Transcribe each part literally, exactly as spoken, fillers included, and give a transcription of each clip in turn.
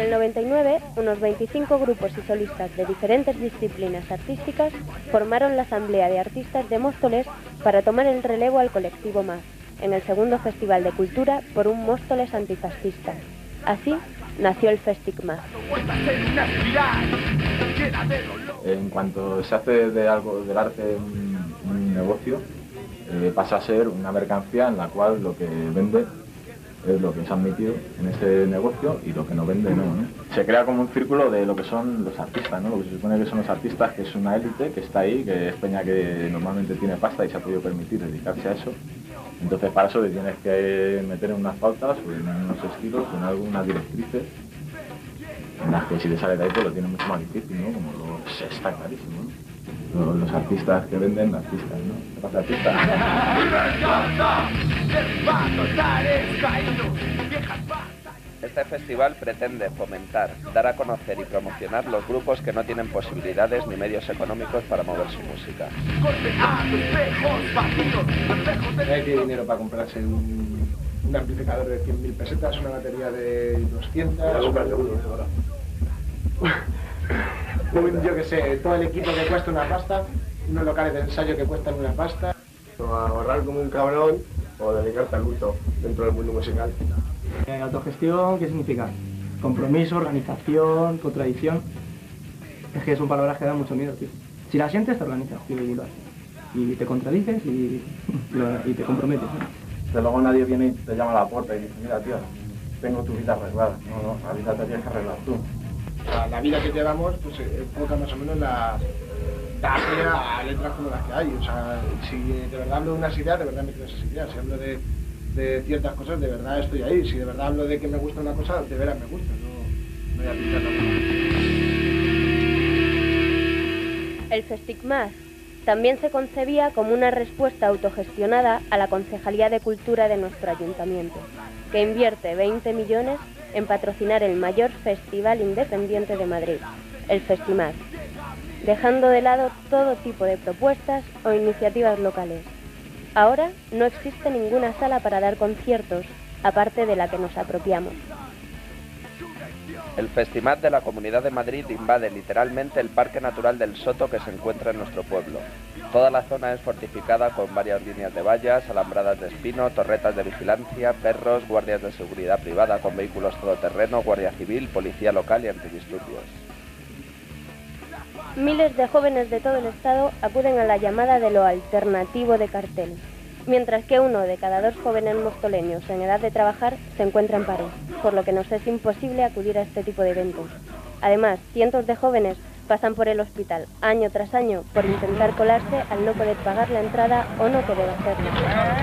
el noventa y nueve, unos veinticinco grupos y solistas de diferentes disciplinas artísticas formaron la Asamblea de Artistas de Móstoles para tomar el relevo al colectivo M A S, en el segundo Festival de Cultura por un Móstoles antifascista. Así nació el Festic M A S. En cuanto se hace de algo del arte un, un negocio, eh, pasa a ser una mercancía en la cual lo que vende es lo que se ha admitido en ese negocio y lo que no vende no, ¿no? Se crea como un círculo de lo que son los artistas, ¿no? Lo que se supone que son los artistas, que es una élite que está ahí, que es peña que normalmente tiene pasta y se ha podido permitir dedicarse a eso. Entonces para eso le tienes que meter en unas pautas o en unos estilos o en algunas directrices en las que si te sale de ahí pues lo tienes mucho más difícil, ¿no? Como los, está clarísimo, ¿no? Los, los artistas que venden artistas, ¿no? ¿Qué pasa, artista? Este festival pretende fomentar, dar a conocer y promocionar los grupos que no tienen posibilidades ni medios económicos para mover su música. No hay dinero para comprarse un, un amplificador de cien mil pesetas, una batería de doscientas... Un, yo que sé, todo el equipo que cuesta una pasta, unos locales de ensayo que cuestan una pasta. O ahorrar como un cabrón o dedicarte al gusto dentro del mundo musical. Eh, autogestión, ¿qué significa? Compromiso, organización, contradicción. Es que son palabras que dan mucho miedo, tío. Si la sientes, te organizas, tío, y lo haces. Y te contradices y, y te comprometes, ¿no? De luego nadie viene y te llama a la puerta y dice, mira, tío, tengo tu vida arreglada. No, no, la vida te tienes que arreglar tú. O sea, la vida que llevamos pues enfoca más o menos la, la a letras como las que hay. O sea, si de verdad hablo de unas ideas, de verdad me creo esas ideas. Si hablo de, de ciertas cosas, de verdad estoy ahí. Si de verdad hablo de que me gusta una cosa, de veras me gusta. No, no voy a pintar nada. El Festic M A S también se concebía como una respuesta autogestionada a la Concejalía de Cultura de nuestro ayuntamiento, que invierte veinte millones en patrocinar el mayor festival independiente de Madrid, el Festim A S, dejando de lado todo tipo de propuestas o iniciativas locales. Ahora no existe ninguna sala para dar conciertos, aparte de la que nos apropiamos. El Festimat de la Comunidad de Madrid invade literalmente el Parque Natural del Soto que se encuentra en nuestro pueblo. Toda la zona es fortificada con varias líneas de vallas, alambradas de espino, torretas de vigilancia, perros, guardias de seguridad privada con vehículos todoterreno, guardia civil, policía local y antidisturbios. Miles de jóvenes de todo el estado acuden a la llamada de lo alternativo de cartel, mientras que uno de cada dos jóvenes mostoleños en edad de trabajar se encuentra en paro, por lo que nos es imposible acudir a este tipo de eventos. Además, cientos de jóvenes pasan por el hospital año tras año por intentar colarse al no poder pagar la entrada o no querer hacerlo.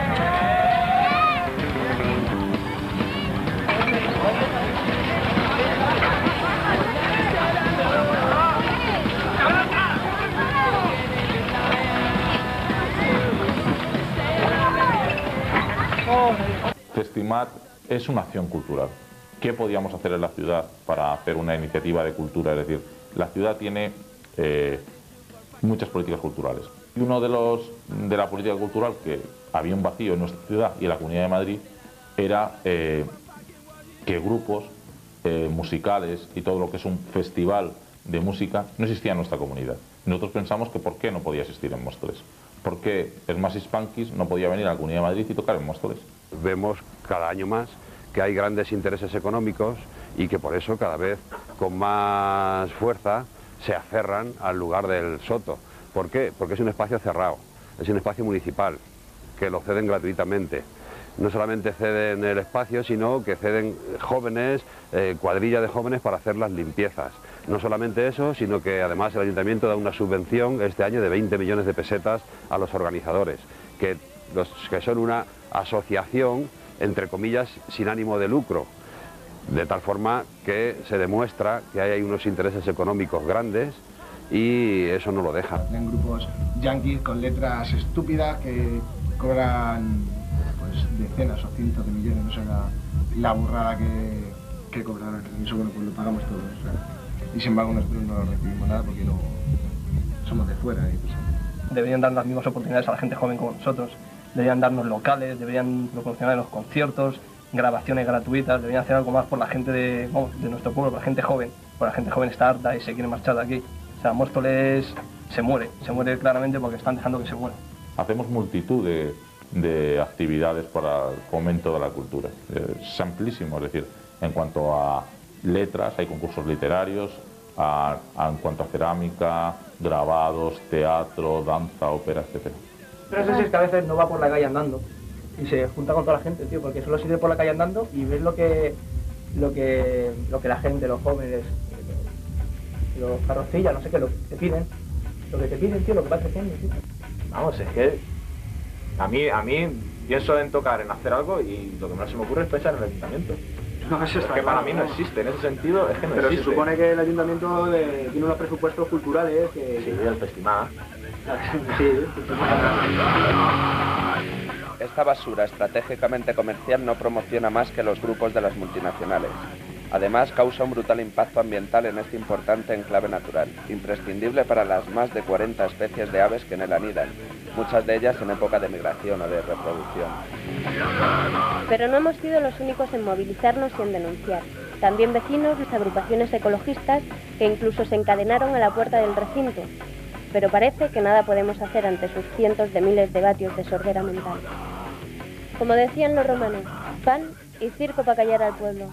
Festimat es una acción cultural. ¿Qué podíamos hacer en la ciudad para hacer una iniciativa de cultura? Es decir, la ciudad tiene eh, muchas políticas culturales. Y uno de los de la política cultural que había un vacío en nuestra ciudad y en la Comunidad de Madrid era eh, que grupos eh, musicales y todo lo que es un festival de música no existía en nuestra comunidad. Nosotros pensamos que ¿por qué no podía existir en Móstoles? ¿Por qué el Masis Punkis no podía venir a la Comunidad de Madrid y tocar en Móstoles? Vemos cada año más que hay grandes intereses económicos y que por eso cada vez con más fuerza se aferran al lugar del Soto. ¿Por qué? Porque es un espacio cerrado, es un espacio municipal, que lo ceden gratuitamente. No solamente ceden el espacio, sino que ceden jóvenes, eh, cuadrilla de jóvenes para hacer las limpiezas. No solamente eso, sino que además el ayuntamiento da una subvención este año de veinte millones de pesetas a los organizadores, que, los, que son una asociación, entre comillas, sin ánimo de lucro, de tal forma que se demuestra que hay unos intereses económicos grandes y eso no lo deja. En grupos yanquis con letras estúpidas que cobran pues decenas o cientos de millones, no sé la, la burrada que, que cobraron, y eso bueno, pues lo pagamos todos, o sea, y sin embargo nosotros no recibimos nada porque no somos de fuera. Y pues, deberían dar las mismas oportunidades a la gente joven como nosotros, deberían darnos locales, deberían proporcionar los conciertos, grabaciones gratuitas, deberían hacer algo más por la gente de, vamos, de nuestro pueblo, por la gente joven, por la gente joven está harta y se quiere marchar de aquí. O sea, Móstoles se muere, se muere claramente porque están dejando que se muera. Hacemos multitud de, de actividades para el fomento de la cultura, es amplísimo, es decir, en cuanto a letras, hay concursos literarios, a, a, en cuanto a cerámica, grabados, teatro, danza, ópera, etcétera. Pero eso sí es que a veces no va por la calle andando y se junta con toda la gente, tío, porque solo sirve por la calle andando y ves lo que, lo que, lo que la gente, los jóvenes, los carrocillas, no sé qué, lo que te piden, lo que te piden, tío, lo que va creciendo, tío. Vamos, es que a mí, a mí pienso en tocar, en hacer algo y lo que más se me ocurre es pensar en el ayuntamiento. No, eso es está que para claro, mí no ¿no? existe, en ese sentido es que no Pero existe. se supone que el ayuntamiento de, tiene unos presupuestos culturales que... Sí, el festival. Sí, Esta basura estratégicamente comercial no promociona más que los grupos de las multinacionales. Además, causa un brutal impacto ambiental en este importante enclave natural, imprescindible para las más de cuarenta especies de aves que en él anidan, muchas de ellas en época de migración o de reproducción. Pero no hemos sido los únicos en movilizarnos y en denunciar. También vecinos, las agrupaciones ecologistas, que incluso se encadenaron a la puerta del recinto. Pero parece que nada podemos hacer ante sus cientos de miles de vatios de sordera mental. Como decían los romanos, pan y circo para callar al pueblo.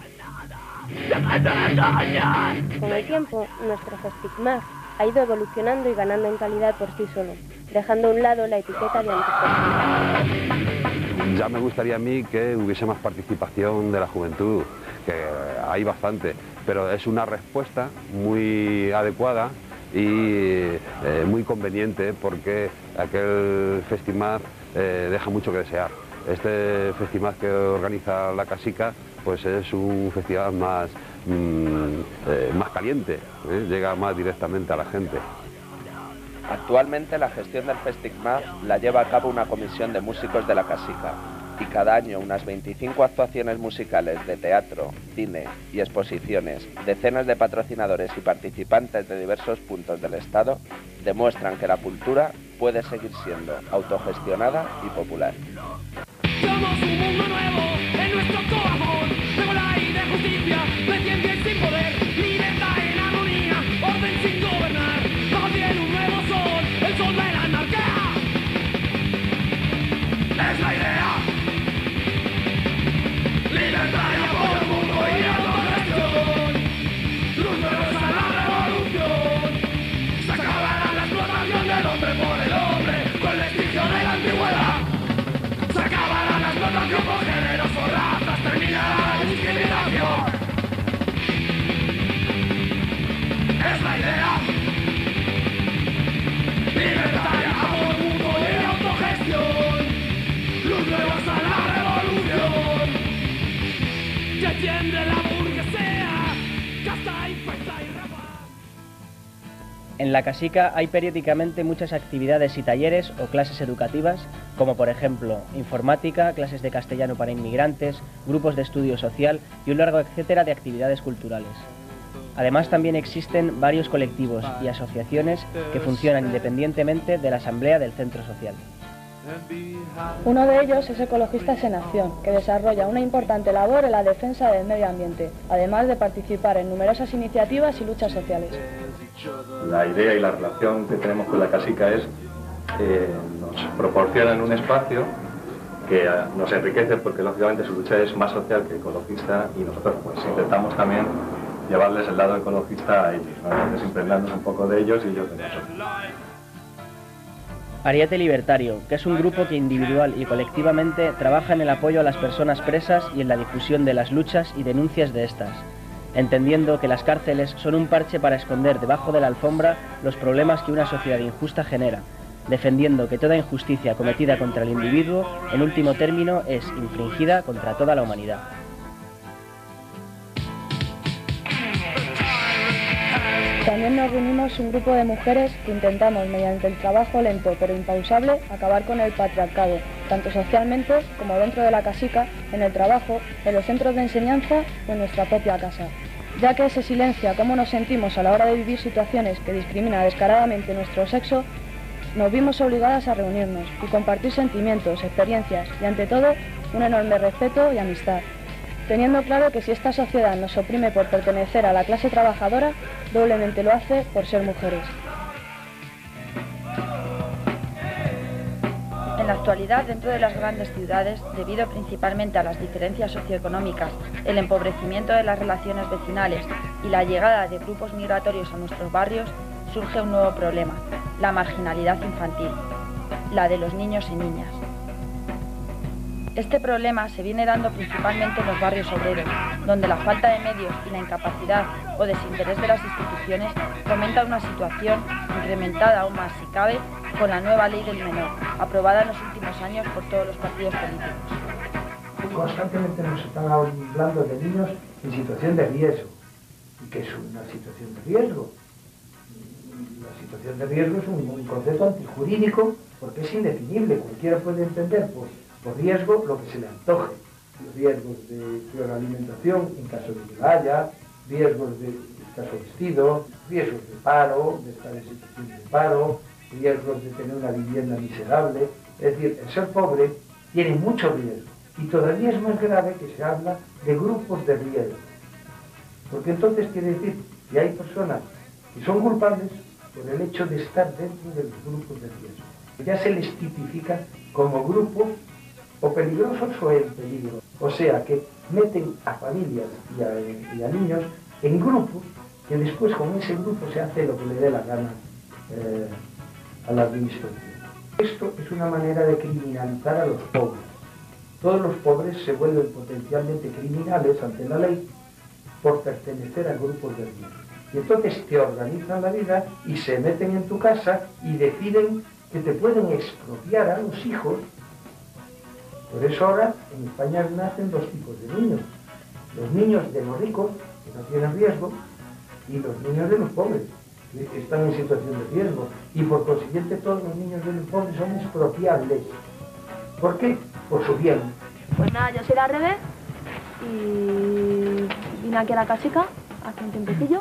Con el tiempo, nuestro Festigmag ha ido evolucionando y ganando en calidad por sí solo, dejando a un lado la etiqueta de antifestival. Ya me gustaría a mí que hubiese más participación de la juventud, que hay bastante, pero es una respuesta muy adecuada y eh, muy conveniente porque aquel Festigmag eh, deja mucho que desear. Este Festigmag que organiza la Casica pues es un festival más, mmm, eh, más caliente, ¿eh? Llega más directamente a la gente. Actualmente la gestión del Festigmag la lleva a cabo una comisión de músicos de la Casica y cada año unas veinticinco actuaciones musicales de teatro, cine y exposiciones, decenas de patrocinadores y participantes de diversos puntos del Estado demuestran que la cultura puede seguir siendo autogestionada y popular. Somos un mundo nuevo en nuestro corazón, luego la ley de justicia, recién bien sin poder, libertad en armonía, orden sin gobernar, bajo tiene un nuevo sol, el sol de la anarquía. Es la idea, libertaria por el mundo y autogestión, luz nuevos a la revolución, se acabará la explotación del hombre por el hombre, con la extinción de la antigüedad. Se acabará la explotación por géneros o razas, terminará la discriminación. Es la idea libertaria, amor mutuo y autogestión, luz nuevas a la revolución, que tiende la burguesía, casta, infecta y rapaz. En la Casica hay periódicamente muchas actividades y talleres o clases educativas, como por ejemplo informática, clases de castellano para inmigrantes, grupos de estudio social y un largo etcétera de actividades culturales. Además también existen varios colectivos y asociaciones que funcionan independientemente de la asamblea del centro social. Uno de ellos es Ecologistas en Acción, que desarrolla una importante labor en la defensa del medio ambiente, además de participar en numerosas iniciativas y luchas sociales. La idea y la relación que tenemos con la Casica es que nos proporcionan un espacio que nos enriquece porque lógicamente su lucha es más social que ecologista y nosotros pues intentamos también llevarles el lado ecologista a ellos, ¿no? Entonces impregnarnos un poco de ellos y ellos de nosotros. Ariete Libertario, que es un grupo que individual y colectivamente trabaja en el apoyo a las personas presas y en la difusión de las luchas y denuncias de estas, entendiendo que las cárceles son un parche para esconder debajo de la alfombra los problemas que una sociedad injusta genera, defendiendo que toda injusticia cometida contra el individuo, en último término, es infringida contra toda la humanidad. También nos reunimos un grupo de mujeres que intentamos, mediante el trabajo lento pero impausable, acabar con el patriarcado, tanto socialmente como dentro de la Casica, en el trabajo, en los centros de enseñanza o en nuestra propia casa, ya que se silencia cómo nos sentimos a la hora de vivir situaciones que discriminan descaradamente nuestro sexo. Nos vimos obligadas a reunirnos y compartir sentimientos, experiencias y, ante todo, un enorme respeto y amistad. teniendo claro que si esta sociedad nos oprime por pertenecer a la clase trabajadora, doblemente lo hace por ser mujeres. En la actualidad, dentro de las grandes ciudades, debido principalmente a las diferencias socioeconómicas, el empobrecimiento de las relaciones vecinales y la llegada de grupos migratorios a nuestros barrios, surge un nuevo problema, la marginalidad infantil, la de los niños y niñas. Este problema se viene dando principalmente en los barrios obreros, donde la falta de medios y la incapacidad o desinterés de las instituciones fomenta una situación incrementada aún más, si cabe, con la nueva ley del menor, aprobada en los últimos años por todos los partidos políticos. Constantemente nos están hablando de niños en situación de riesgo. ¿Y qué es una situación de riesgo? La situación de riesgo es un, un concepto antijurídico porque es indefinible. Cualquiera puede entender por, por riesgo lo que se le antoje. Riesgos de peor alimentación en caso de que la haya, riesgos de escaso vestido, riesgos de paro, de estar en situación de paro, riesgos de tener una vivienda miserable. Es decir, el ser pobre tiene mucho riesgo y todavía es más grave que se habla de grupos de riesgo, porque entonces quiere decir que hay personas que son culpables por el hecho de estar dentro de los grupos de riesgo. Ya se les tipifica como grupos o peligrosos o en peligro, o sea que meten a familias y a, y a niños en grupos que después con ese grupo se hace lo que le dé la gana eh, a la administración. Esto es una manera de criminalizar a los pobres. Todos los pobres se vuelven potencialmente criminales ante la ley por pertenecer a grupos de riesgo. Y entonces te organizan la vida y se meten en tu casa y deciden que te pueden expropiar a los hijos. Por eso ahora en España nacen dos tipos de niños. Los niños de los ricos, que no tienen riesgo, y los niños de los pobres, que están en situación de riesgo. Y por consiguiente todos los niños de los pobres son expropiables. ¿Por qué? Por su bien. Pues nada, yo soy la Rebe y vine aquí a la casica hace un tiempecillo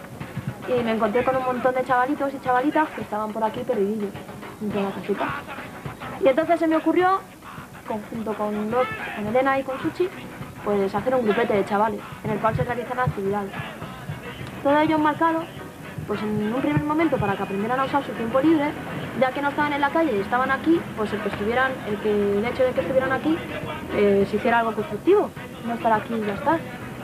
y me encontré con un montón de chavalitos y chavalitas que estaban por aquí perdidillos dentro de la casica. Y entonces se me ocurrió, junto con, dos, con Elena y con Suchi, pues hacer un grupete de chavales en el cual se realizan actividades. Todo ello marcado, pues en un primer momento para que aprendieran a usar su tiempo libre, ya que no estaban en la calle y estaban aquí, pues el que estuvieran, el que el hecho de que estuvieran aquí eh, se hiciera algo constructivo, no estar aquí y ya está,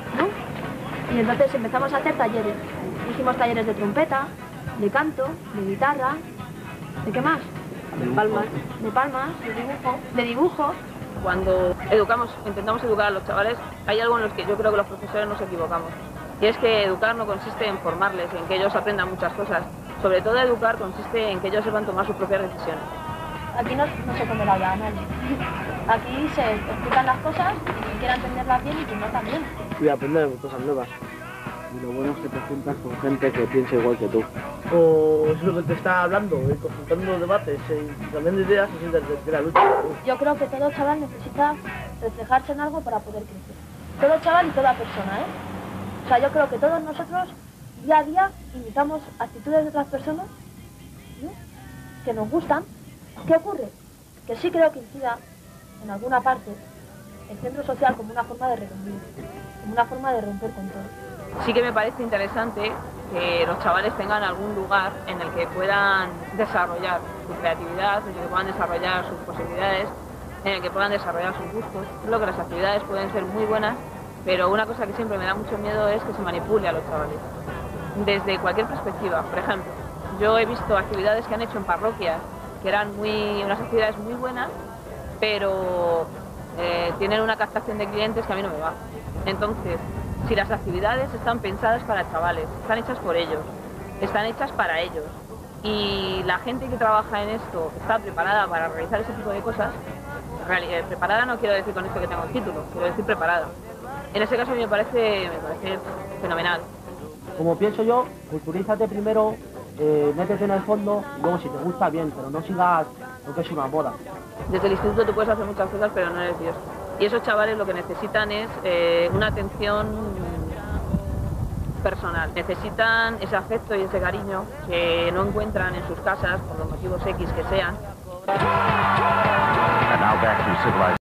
¿no? Y entonces empezamos a hacer talleres. Hicimos talleres de trompeta, de canto, de guitarra, ¿de qué más? De palmas. De palmas, de dibujo, de dibujo. Cuando educamos, intentamos educar a los chavales, hay algo en los que yo creo que los profesores nos equivocamos. Y es que educar no consiste en formarles, en que ellos aprendan muchas cosas. Sobre todo educar consiste en que ellos sepan tomar sus propias decisiones. Aquí no, no se come la olla a nadie. Aquí se explican las cosas, y quien quiera entenderlas bien y quien no también. Y aprender cosas nuevas. Y lo bueno es que te juntas con gente que piensa igual que tú. O es lo que te está hablando, eh, confrontando debates, eh, también de ideas y de, de la lucha. Yo creo que todo chaval necesita reflejarse en algo para poder crecer. Todo chaval y toda persona, ¿eh? O sea, yo creo que todos nosotros, día a día, imitamos actitudes de otras personas, ¿no?, que nos gustan. ¿Qué ocurre? Que sí creo que incida, en alguna parte, el centro social como una forma de reunir, como una forma de romper con todo. Sí que me parece interesante que los chavales tengan algún lugar en el que puedan desarrollar su creatividad, en el que puedan desarrollar sus posibilidades, en el que puedan desarrollar sus gustos. Creo que las actividades pueden ser muy buenas, pero una cosa que siempre me da mucho miedo es que se manipule a los chavales. Desde cualquier perspectiva. Por ejemplo, yo he visto actividades que han hecho en parroquias que eran muy, unas actividades muy buenas, pero eh, tienen una captación de clientes que a mí no me va. Entonces, si las actividades están pensadas para chavales, están hechas por ellos, están hechas para ellos, y la gente que trabaja en esto está preparada para realizar ese tipo de cosas, eh, preparada no quiero decir con esto que tengo el título, quiero decir preparada. En ese caso a mí me parece, me parece fenomenal. Como pienso yo, culturízate primero, eh, métete en el fondo, y luego si te gusta bien, pero no sigas lo que es una moda. Desde el instituto tú puedes hacer muchas cosas, pero no eres Dios. Y esos chavales lo que necesitan es eh, una atención personal. Necesitan ese afecto y ese cariño que no encuentran en sus casas, por los motivos X que sean.